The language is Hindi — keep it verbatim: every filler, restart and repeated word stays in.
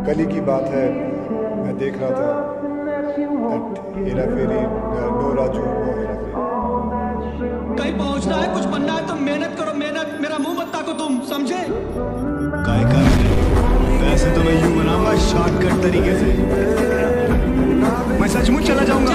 कल ही की बात है, मैं देख रहा था हेरा फेरी, नो राजू वो हेरा फेरी। कहीं पहुंचना है, कुछ बनना है तो मेहनत करो, मेहनत। मेरा मुंह मत ताको तुम, समझे? काय कर वैसे तो मैं यूं बनाऊंगा शॉर्टकट तरीके से, मैं सचमुच चला जाऊंगा।